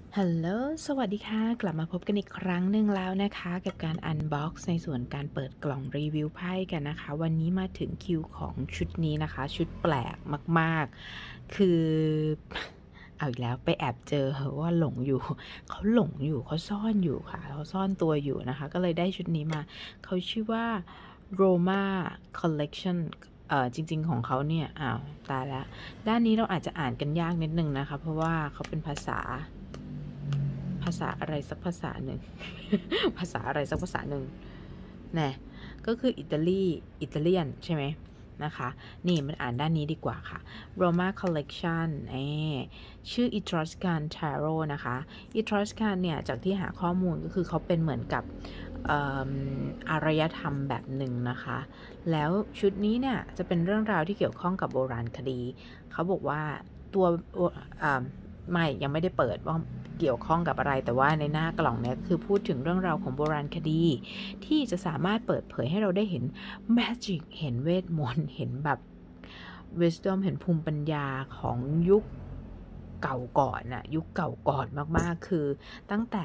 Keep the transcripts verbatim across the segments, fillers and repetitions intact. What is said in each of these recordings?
ฮัลโหลสวัสดีค่ะกลับมาพบกันอีกครั้งหนึ่งแล้วนะคะกับการอันบ็อกซ์ในส่วนการเปิดกล่องรีวิวไพ่กันนะคะวันนี้มาถึงคิวของชุดนี้นะคะชุดแปลกมากๆคือเอาอีกแล้วไปแอบเจอว่าหลงอยู่เขาหลงอยู่เขาซ่อนอยู่ค่ะเขาซ่อนตัวอยู่นะคะก็เลยได้ชุดนี้มาเขาชื่อว่า Roma Collection เอ่อจริงๆของเขาเนี่ยอ้าวตายแล้วด้านนี้เราอาจจะอ่านกันยากนิดนึงนะคะเพราะว่าเขาเป็นภาษาภาษาอะไรสักภาษาหนึ่ง ภาษาอะไรสักภาษาหนึ่งนะก็คืออิตาลีอิตาเลียนใช่ไหมนะคะนี่มันอ่านด้านนี้ดีกว่าค่ะ Roma Collection เอชื่อ Etruscan Tarot นะคะ Etruscan เนี่ยจากที่หาข้อมูลก็คือเขาเป็นเหมือนกับอารยธรรมแบบหนึ่งนะคะแล้วชุดนี้เนี่ยจะเป็นเรื่องราวที่เกี่ยวข้องกับโบราณคดีเขาบอกว่าตัวไม่ยังไม่ได้เปิดว่าเกี่ยวข้องกับอะไรแต่ว่าในหน้ากล่องเนี่ยคือพูดถึงเรื่องราวของโบราณคดีที่จะสามารถเปิดเผยให้เราได้เห็น magic เห็นเวทมนต์เห็นแบบ wisdom เห็นภูมิปัญญาของยุคเก่าก่อนน่ะยุคเก่าก่อนมากๆคือตั้งแต่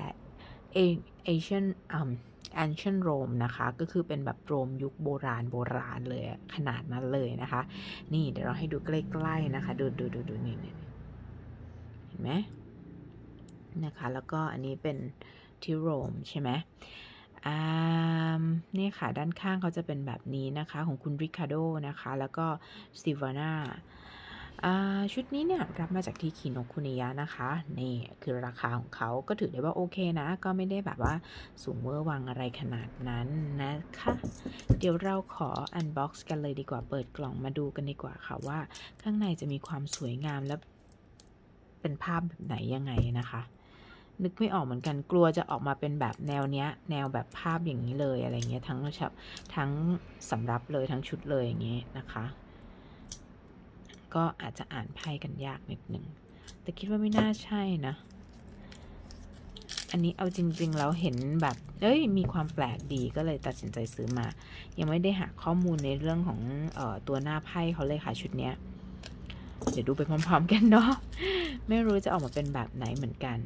ancient um ancient Rome นะคะก็คือเป็นแบบโรมยุคโบราณโบราณเลยขนาดนั้นเลยนะคะนี่เดี๋ยวเราให้ดูใกล้ๆนะคะดูดูดูดูนี่เห็นไหมนะคะแล้วก็อันนี้เป็นที่โรมใช่ไหมอ่านี่ค่ะด้านข้างเขาจะเป็นแบบนี้นะคะของคุณริคาโดนะคะแล้วก็สติวาน่าชุดนี้เนี่ยรับมาจากที่คิโนคุนิยะนะคะนี่คือราคาของเขาก็ถือได้ว่าโอเคนะก็ไม่ได้แบบว่าสูงเวอร์วังอะไรขนาดนั้นนะคะเดี๋ยวเราขออันบ็อกซ์กันเลยดีกว่าเปิดกล่องมาดูกันดีกว่าค่ะว่าข้างในจะมีความสวยงามและเป็นภาพแบบไหนยังไงนะคะนึกไม่ออกเหมือนกันกลัวจะออกมาเป็นแบบแนวเนี้ยแนวแบบภาพอย่างนี้เลยอะไรเงี้ยทั้งชับทั้งสำรับเลยทั้งชุดเลยอย่างเงี้ยนะคะก็อาจจะอ่านไพ่กันยากนิดนึงแต่คิดว่าไม่น่าใช่นะอันนี้เอาจริงๆแล้วเห็นแบบเอ้ยมีความแปลกดีก็เลยตัดสินใจซื้อมายังไม่ได้หาข้อมูลในเรื่องของเอ่อตัวหน้าไพ่เขาเลยค่ะชุดเนี้ยเดี๋ยวดูไปพร้อมๆกันเนาะไม่รู้จะออกมาเป็นแบบไหนเหมือนกัน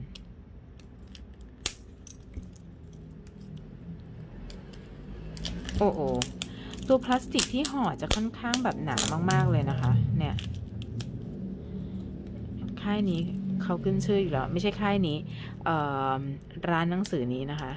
โอ้โอตัวพลาสติกที่ห่อจะค่อนข้างแบบหนามากๆเลยนะคะเนี่ยค่ายนี้เขาขึ้นชื่ออยู่แล้วไม่ใช่ค่ายนี้ร้านหนังสือนี้นะคะ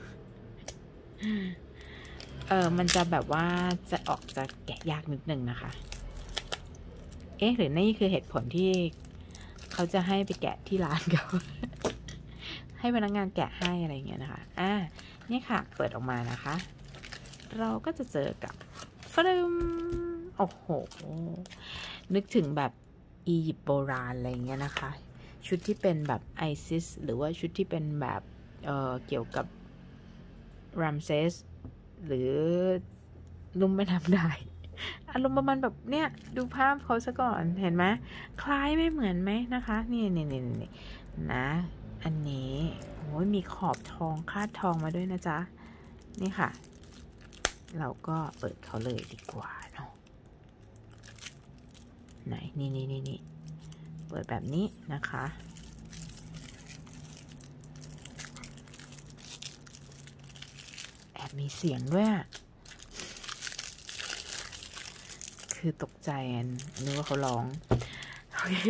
เออมันจะแบบว่าจะออกจะแกะยากนิดนึงนะคะเอ๊ะหรือนี่คือเหตุผลที่เขาจะให้ไปแกะที่ร้านเขา ให้พนักงานแกะให้อะไรเงี้ยนะคะอ่านี่ค่ะเปิดออกมานะคะเราก็จะเจอกับฟรึมโอ้โหนึกถึงแบบอียิปต์โบราณอะไรเงี้ยนะคะชุดที่เป็นแบบไอซิสหรือว่าชุดที่เป็นแบบเอ่อเกี่ยวกับรัมเซสหรือลุ่มแม่น้ำได้อารมณ์ประมาณแบบเนี้ยดูภาพเขาซะก่อนเห็นไหมคล้ายไม่เหมือนไหมนะคะนี่นี่นี่นี่นะอันนี้โอ้ยมีขอบทองคาดทองมาด้วยนะจ๊ะนี่ค่ะเราก็เปิดเขาเลยดีกว่าเนาะไหนนี่นี่นี่นี่เปิดแบบนี้นะคะแอบมีเสียงด้วยคือตกใจอันนึกว่าเขาร้องโอเค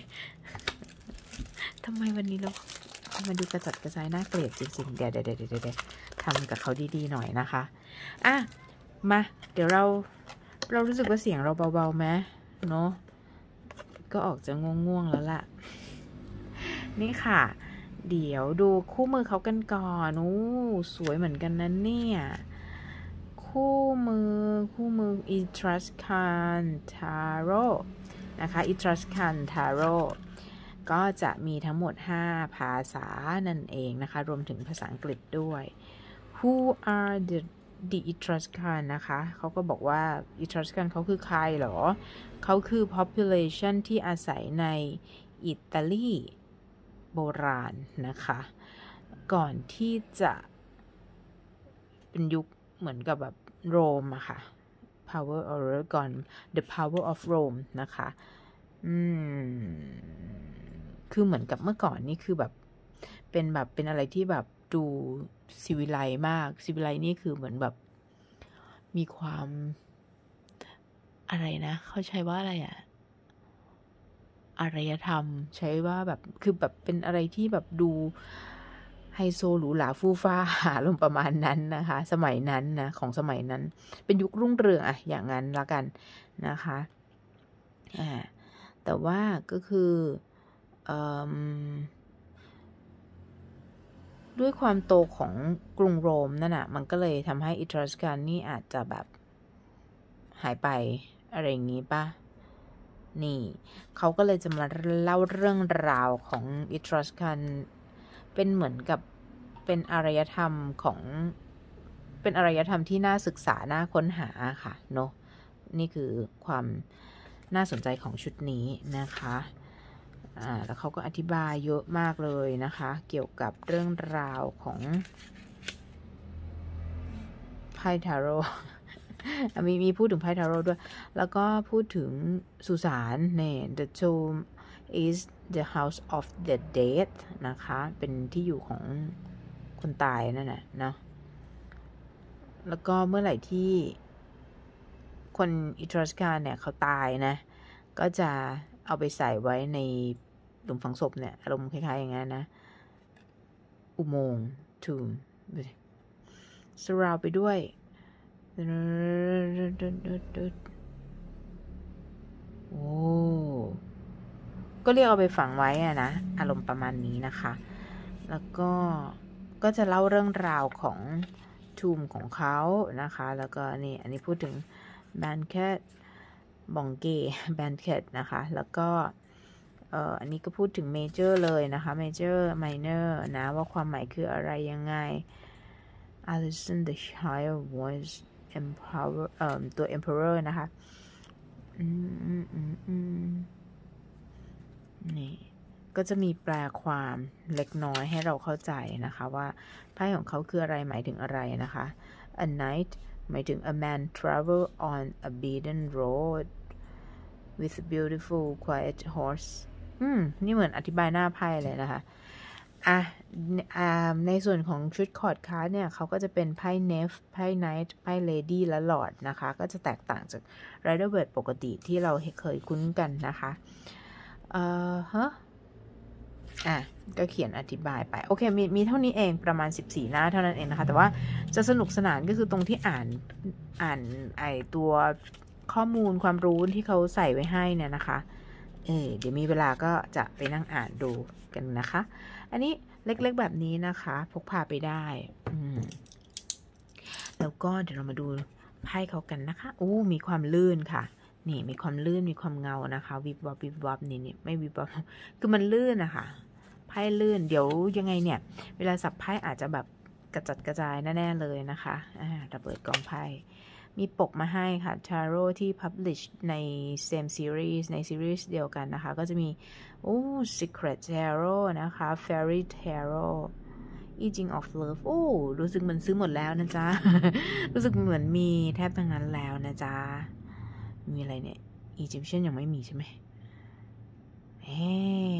ทำไมวันนี้เรามันดูกระจัดกระจายน่าเกลียดจริงๆเดี๋ยวเดี๋ยวเดี๋ยวเดี๋ยวทำกับเขาดีๆหน่อยนะคะอ่ะมาเดี๋ยวเราเรารู้สึกว่าเสียงเราเบาๆไหมเนาะก็ออกจะง่วงๆแล้วล่ะนี่ค่ะเดี๋ยวดูคู่มือเขากันก่อนอู้สวยเหมือนกันนะเนี่ยคู่มือคู่มือ Etruscan Tarot นะคะ Etruscan Tarot ก็จะมีทั้งหมดห้าภาษานั่นเองนะคะรวมถึงภาษาอังกฤษด้วย Who are the the Etruscan นะคะเขาก็บอกว่า Etruscan เขาคือใครหรอเขาคือ population ที่อาศัยในอิตาลีโบราณนะคะก่อนที่จะเป็นยุคเหมือนกับแบบโรมอะค่ะ power of ก่อน the power of Rome นะคะอืมคือเหมือนกับเมื่อก่อนนี่คือแบบเป็นแบบเป็นอะไรที่แบบดูศิวิไลซ์มากศิวิไลซ์นี่คือเหมือนแบบมีความอะไรนะเขาใช้ว่าอะไรอะอารยธรรมใช้ว่าแบบคือแบบเป็นอะไรที่แบบดูไฮโซหรูหราฟู่ฟ้าอารมณ์ประมาณนั้นนะคะสมัยนั้นนะของสมัยนั้นเป็นยุครุ่งเรืองอะอย่างนั้นละกันนะคะอ่าแต่ว่าก็คือเอ่อด้วยความโตของกรุงโรมนั่นน่ะมันก็เลยทำให้อิตรัสกันนี่อาจจะแบบหายไปอะไรอย่างงี้ป่ะนี่เขาก็เลยจะมาเล่าเรื่องราวของอิตรัสกันเป็นเหมือนกับเป็นอารยธรรมของเป็นอารยธรรมที่น่าศึกษาน่าค้นหาค่ะเนาะนี่คือความน่าสนใจของชุดนี้นะคะอ่าแล้วเขาก็อธิบายเยอะมากเลยนะคะเกี่ยวกับเรื่องราวของไพ่ทาโร่ มีมีพูดถึงไพ่ทาโร่ด้วยแล้วก็พูดถึงสุสานเนี่ย the tomb is the house of the dead นะคะเป็นที่อยู่ของคนตายนั่นแหละเนาะแล้วก็เมื่อไหร่ที่คนอิตรัสกันเนี่ยเขาตายนะก็จะเอาไปใส่ไว้ในหลุมฝังศพเนี่ยอารมณ์คล้ายๆอย่างนั้นนะอุโมงค์ tomb สราวไปด้วยโอ้ก็เรียกเอาไปฝังไว้อะนะอารมณ์ประมาณนี้นะคะแล้วก็ก็จะเล่าเรื่องราวของทูมของเขานะคะแล้วก็นี่อันนี้พูดถึงแบนแคทบองเก้แบนแคทนะคะแล้วก็เอ่ออันนี้ก็พูดถึงเมเจอร์เลยนะคะเมเจอร์ไมเนอร์นะว่าความหมายคืออะไรยังไง Alison the Child was empower เอ่อตัว emperor นะคะอืมอืมอืมอืมนี่ก็จะมีแปลความเล็กน้อยให้เราเข้าใจนะคะว่าไพ่ของเขาคืออะไรหมายถึงอะไรนะคะ a knight หมายถึง a man travel on a beaten road with a beautiful quiet horse อืมนี่เหมือนอธิบายหน้าไพ่เลยนะคะอ่ะในส่วนของชุดคอร์ดการ์ดเนี่ยเขาก็จะเป็นไพ่เนฟไพ่ไนท์ไพ่เลดี้และลอร์ดนะคะก็จะแตกต่างจากไรเดอร์เบิร์ดปกติที่เราเคยคุ้นกันนะคะเอ่อฮะอ่ะก็เขียนอธิบายไปโอเคมีมีเท่านี้เองประมาณสิบสี่หน้าเท่านั้นเองนะคะแต่ว่าจะสนุกสนานก็คือตรงที่อ่านอ่านไอตัวข้อมูลความรู้ที่เขาใส่ไว้ให้เนี่ยนะคะเออเดี๋ยวมีเวลาก็จะไปนั่งอ่านดูกันนะคะอันนี้เล็กๆแบบนี้นะคะพกพาไปได้อืมแล้วก็เดี๋ยวเรามาดูไพ่เขากันนะคะโอ้มีความลื่นค่ะนี่มีความลื่นมีความเงานะคะวิบวับวิบวับนี่นี่ไม่วิบวับคือมันลื่นนะคะไพ่ลื่นเดี๋ยวยังไงเนี่ยเวลาสับไพ่อาจจะแบบกระจัดกระจายแน่ๆเลยนะคะอ่าระเบิดกองไพ่มีปกมาให้ค่ะ Tarot ที่ publish ใน same series ใน series เดียวกันนะคะก็จะมีโอ้ Secret Tarot นะคะ Fairy Tarot Aging of Love โอ้รู้สึกเหมือนซื้อหมดแล้วนะจ๊ะ รู้สึกเหมือนมีแทบทั้งนั้นแล้วนะจ๊ะมีอะไรเนี่ย Egyptian ยังไม่มีใช่ไหมเฮ้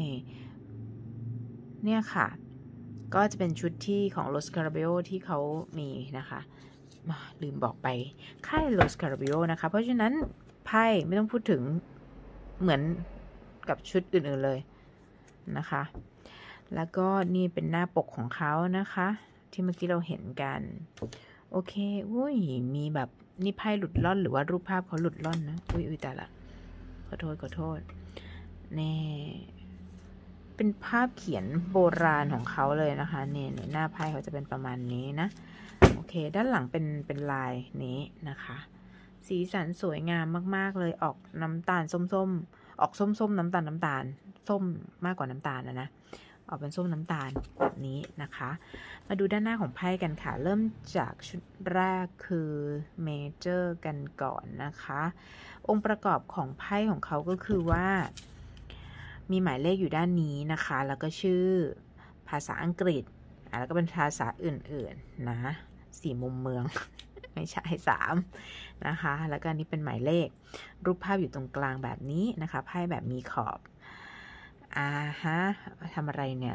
เนี่ยค่ะก็จะเป็นชุดที่ของ Los Carabeo ที่เขามีนะคะลืมบอกไปค่าย Los Carabeo นะคะเพราะฉะนั้นไพ่ไม่ต้องพูดถึงเหมือนกับชุดอื่นๆเลยนะคะแล้วก็นี่เป็นหน้าปกของเขานะคะที่เมื่อกี้เราเห็นกันโอเคอุ้ยมีแบบนี่ไพ่หลุดล่อนหรือว่ารูปภาพเขาหลุดล่อนนะอุ้ยอุ้ยแต่ละขอโทษขอโทษนี่เป็นภาพเขียนโบราณของเขาเลยนะคะเนี่ยหน้าไพ่เขาจะเป็นประมาณนี้นะโอเคด้านหลังเป็นเป็นลายนี้นะคะสีสันสวยงามมากๆเลยออกน้ำตาลส้มๆออกส้มๆน้ำตาลน้ำตาลส้มมากกว่าน้ำตาลนะนะออกเป็นส้มน้ำตาลแบบนี้นะคะมาดูด้านหน้าของไพ่กันค่ะเริ่มจากชุดแรกคือเมเจอร์กันก่อนนะคะองค์ประกอบของไพ่ของเขาก็คือว่ามีหมายเลขอยู่ด้านนี้นะคะแล้วก็ชื่อภาษาอังกฤษแล้วก็เป็นภาษาอื่นๆนะสี่มุมเมือง ไม่ใช่สามนะคะแล้วก็นี้เป็นหมายเลขรูปภาพอยู่ตรงกลางแบบนี้นะคะไพ่แบบมีขอบอ่าฮะทำอะไรเนี่ย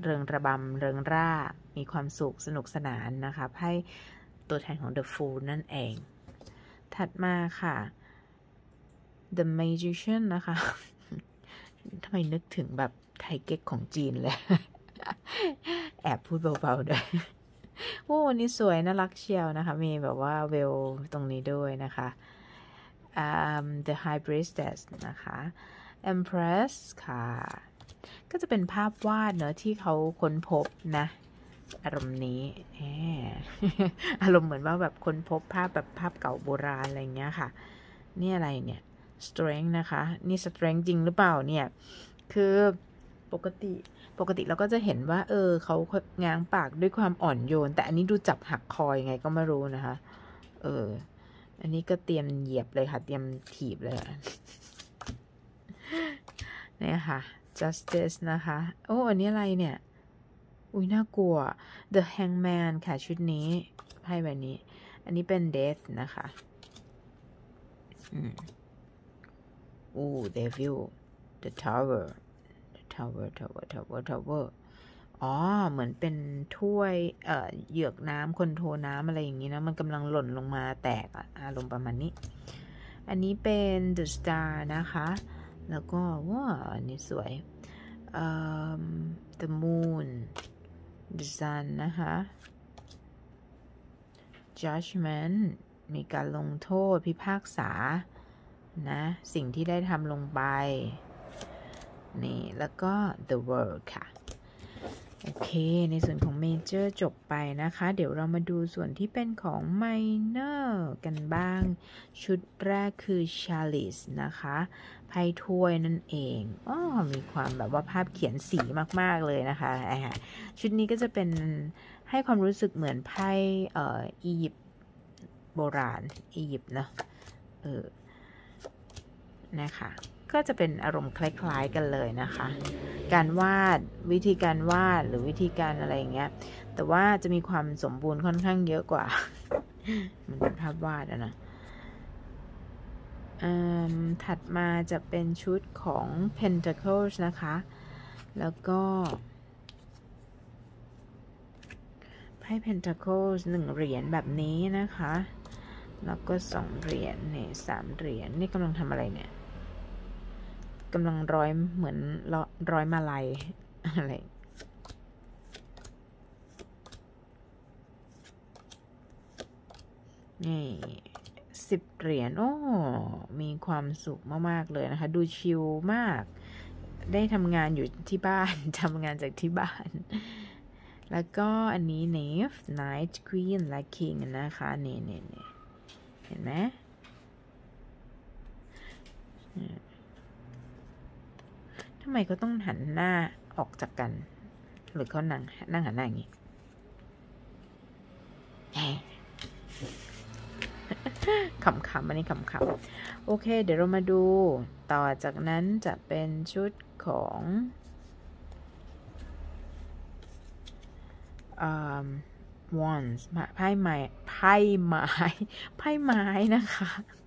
เริงระบำเริงร่ามีความสุขสนุกสนานนะคะไพ่ตัวแทนของ The Fool นั่นเองถัดมาค่ะ The Magician นะคะทำไมนึกถึงแบบไทเก๊กของจีนเลย แอบพูดเบาๆด้วยโอ้วันนี้สวยน่ารักเชียวนะคะมีแบบว่าเวลตรงนี้ด้วยนะคะ um, The High Priestess นะคะ Empress ค่ะก็จะเป็นภาพวาดเนอะที่เขาค้นพบนะอารมณ์นี้ อารมณ์เหมือนว่าแบบค้นพบภาพแบบภาพเก่าโบราณอะไรเงี้ยค่ะนี่อะไรเนี่ย strength นะคะนี่ strength จริงหรือเปล่าเนี่ยคือปกติปกติเราก็จะเห็นว่าเออเขาง้างปากด้วยความอ่อนโยนแต่อันนี้ดูจับหักคอยังไงก็ไม่รู้นะคะเอออันนี้ก็เตรียมเหยียบเลยค่ะเตรียมถีบเลยเนี่ยค่ะ justice นะคะโอ้อันนี้อะไรเนี่ยอุ้ยน่ากลัว the hangman ค่ะชุดนี้ไพ่แบบนี้อันนี้เป็น death นะคะอืมอู้ devil the tower the tower tower tower tower อ๋อเหมือนเป็นถ้วยเอ่อเหยือกน้ำคนโทน้ำอะไรอย่างนี้นะมันกำลังหล่นลงมาแตกอารมณ์ประมาณนี้อันนี้เป็น the star นะคะแล้วก็ว้าอันนี้สวยเอ่อ the moon the sun นะคะ judgment มีการลงโทษพิพากษานะสิ่งที่ได้ทำลงไปนี่แล้วก็ the world ค่ะโอเคในส่วนของ major จบไปนะคะเดี๋ยวเรามาดูส่วนที่เป็นของ minor กันบ้างชุดแรกคือ chalice นะคะไพ่ถ้วยนั่นเองอ้อมีความแบบว่าภาพเขียนสีมากๆเลยนะคะชุดนี้ก็จะเป็นให้ความรู้สึกเหมือนไพ่เอ่ออียิปต์โบราณอียิปต์เนาะเออนะคะก็จะเป็นอารมณ์คล้ายๆกันเลยนะคะการวาดวิธีการวาดหรือวิธีการอะไรอย่างเงี้ยแต่ว่าจะมีความสมบูรณ์ค่อนข้างเยอะกว่า มันเป็นภาพวาดอะนะถัดมาจะเป็นชุดของ Pentacles นะคะแล้วก็ไพ่ Pentacles หนึ่งเหรียญแบบนี้นะคะแล้วก็สองเหรียญเนี่ยสามเหรียญนี่กำลังทำอะไรเนี่ยกำลังร้อยเหมือนร้อยมาลัยอะไรนี่สิบเหรียญโอ้มีความสุขมากๆเลยนะคะดูชิลมากได้ทำงานอยู่ที่บ้านทำงานจากที่บ้านแล้วก็อันนี้ Knave Knight Queen และ King นะคะนี่นี่นี่เห็นไหมทำไมเขาต้องหันหน้าออกจากกันหรือเขานั่งนั่งหันหน้าอย่างนี้ขำๆอันนี้ขำๆโอเคเดี๋ยวเรามาดูต่อจากนั้นจะเป็นชุดของwands ไพ่ไม้ไพ่ไม้ไพ่ไม้นะคะ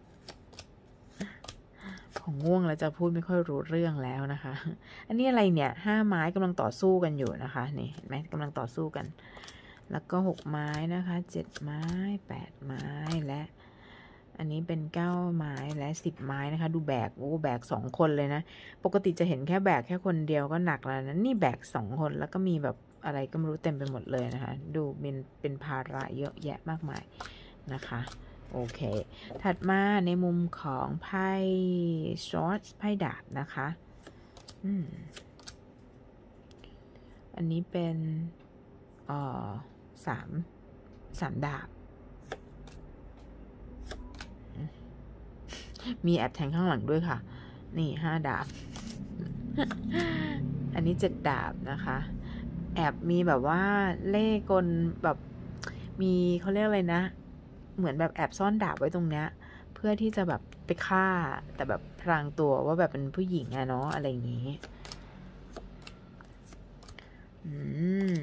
ของง่วงแล้วจะพูดไม่ค่อยรู้เรื่องแล้วนะคะอันนี้อะไรเนี่ยห้าไม้กำลังต่อสู้กันอยู่นะคะนี่เห็นไหมกำลังต่อสู้กันแล้วก็หกไม้นะคะเจ็ดไม้แปดไม้และอันนี้เป็นเก้าไม้และสิบไม้นะคะดูแบกโอ้แบกสองคนเลยนะปกติจะเห็นแค่แบกแค่คนเดียวก็หนักแล้วนะนี่แบกสองคนแล้วก็มีแบบอะไรก็ไม่รู้เต็มไปหมดเลยนะคะดูเป็นเป็นภาระเยอะแยะมากมายนะคะโอเคถัดมาในมุมของไพ่ชอร์ตไพ่ดาบนะคะอืมอันนี้เป็นอ่อสามสามดาบมีแอบแทงข้างหลังด้วยค่ะนี่ห้าดาบ อันนี้เจ็ดดาบนะคะแอบมีแบบว่าเล่ห์กลแบบมีเขาเรียกอะไรนะเหมือนแบบแอบซ่อนดาบไว้ตรงเนี้ยเพื่อที่จะแบบไปฆ่าแต่แบบพรางตัวว่าแบบเป็นผู้หญิงอะเนาะอะไรอย่างนี้อืม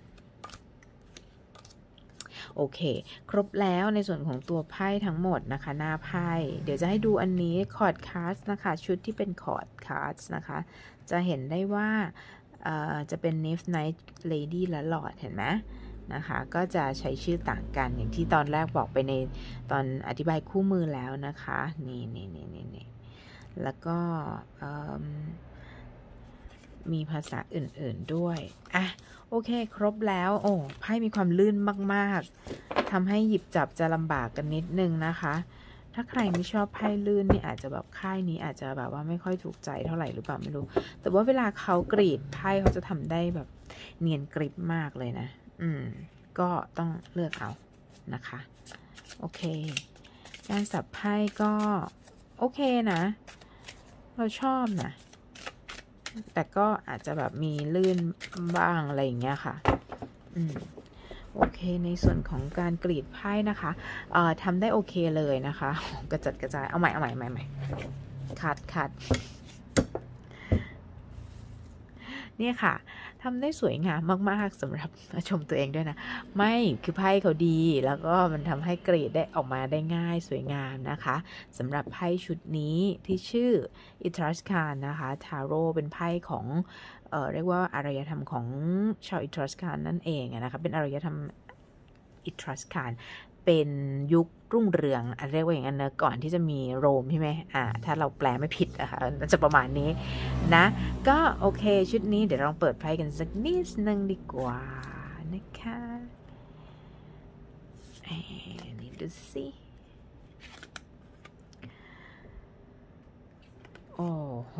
โอเคครบแล้วในส่วนของตัวไพ่ทั้งหมดนะคะหน้าไพ่เดี๋ยวจะให้ดูอันนี้คอร์ดคัสนะคะชุดที่เป็นคอร์ดคัสนะคะจะเห็นได้ว่าจะเป็น Nymph Knight Lady และ Lord เห็นไหมนะคะก็จะใช้ชื่อต่างกันอย่างที่ตอนแรกบอกไปในตอนอธิบายคู่มือแล้วนะคะนี่นี่นี่นี่นี่แล้วก็มีภาษาอื่นๆด้วยอ่ะโอเคครบแล้วโอ้ไพ่มีความลื่นมากๆทำให้หยิบจับจะลำบากกันนิดนึงนะคะถ้าใครไม่ชอบไพ่ลื่นนี่อาจจะแบบค่ายนี้อาจจะแบบว่าไม่ค่อยถูกใจเท่าไหร่หรือเปล่าไม่รู้แต่ว่าเวลาเขากรีดไพ่เขาจะทำได้แบบเนียนกริบมากเลยนะอืมก็ต้องเลือกเอานะคะโอเคการสับไพ่ก็โอเคนะเราชอบนะแต่ก็อาจจะแบบมีลื่นบ้างอะไรอย่างเงี้ยค่ะอืมโอเคในส่วนของการกรีดไพ่นะคะเอ่อทำได้โอเคเลยนะคะกระจัดกระจายเอาใหม่เอาใหม่ใหม่ใหม่คัดคัดเนี่ยค่ะทำได้สวยงามมากๆสำหรับชมตัวเองด้วยนะไม่คือไพ่เขาดีแล้วก็มันทำให้กรีดได้ออกมาได้ง่ายสวยงามนะคะสำหรับไพ่ชุดนี้ที่ชื่ออิทรัสคานนะคะทาโร่เป็นไพ่ของเอ่อเรียกว่าอารยธรรมของชาวอิทรัสคานนั่นเองนะคะเป็นอารยธรรมอิทรัสคานเป็นยุครุ่งเรืองเรียกว่าอย่างนั้นนะก่อนที่จะมีโรมใช่ไหมอ่าถ้าเราแปลไม่ผิดนะคะจะประมาณนี้นะก็โอเคชุดนี้เดี๋ยวลองเปิดไพ่กันสักนิดนึงดีกว่านะคะนี่ดูสิโอ้โห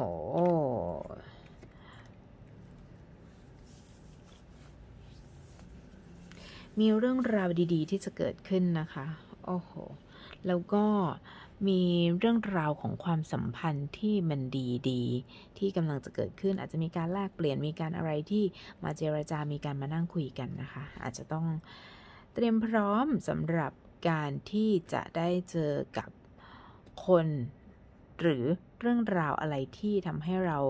มีเรื่องราวดีๆที่จะเกิดขึ้นนะคะโอ้โหแล้วก็มีเรื่องราวของความสัมพันธ์ที่มันดีๆที่กำลังจะเกิดขึ้นอาจจะมีการแลกเปลี่ยนมีการอะไรที่มาเจรจามีการมานั่งคุยกันนะคะอาจจะต้องเตรียมพร้อมสำหรับการที่จะได้เจอกับคนหรือเรื่องราวอะไรที่ทำให้เรา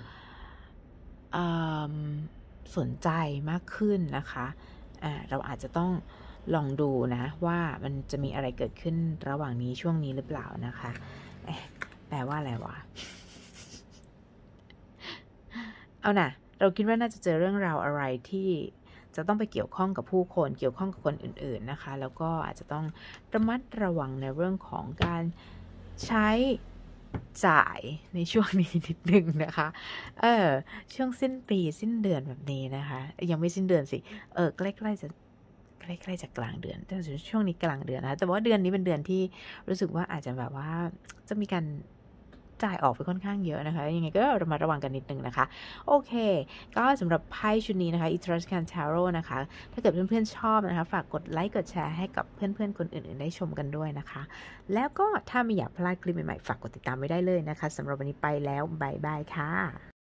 สนใจมากขึ้นนะคะเราอาจจะต้องลองดูนะว่ามันจะมีอะไรเกิดขึ้นระหว่างนี้ช่วงนี้หรือเปล่านะคะแปลว่าอะไรวะ เอานะเราคิดว่าน่าจะเจอเรื่องราวอะไรที่จะต้องไปเกี่ยวข้องกับผู้คนเกี่ยวข้องกับคนอื่นๆนะคะแล้วก็อาจจะต้องระมัดระวังในเรื่องของการใช้จ่ายในช่วงนี้นิดนึงนะคะเออช่วงสิ้นปีสิ้นเดือนแบบนี้นะคะยังไม่สิ้นเดือนสิเออใกล้ๆจะใกล้ๆจะกลางเดือนแต่ช่วงนี้กลางเดือนนะแต่ว่าเดือนนี้เป็นเดือนที่รู้สึกว่าอาจจะแบบว่าจะมีการจ่ายออกไปค่อนข้างเยอะนะคะยังไงก็ระมัดระวังกันนิดนึงนะคะโอเคก็สำหรับไพ่ชุดนี้นะคะ Etruscan Tarot นะคะถ้าเกิดเพื่อนๆชอบนะคะฝากกดไลค์กดแชร์ให้กับเพื่อนๆคนอื่นๆได้ชมกันด้วยนะคะแล้วก็ถ้าไม่อยากพลาดคลิปใหม่ๆฝากกดติดตามไว้ได้เลยนะคะสำหรับวันนี้ไปแล้วบายบายค่ะ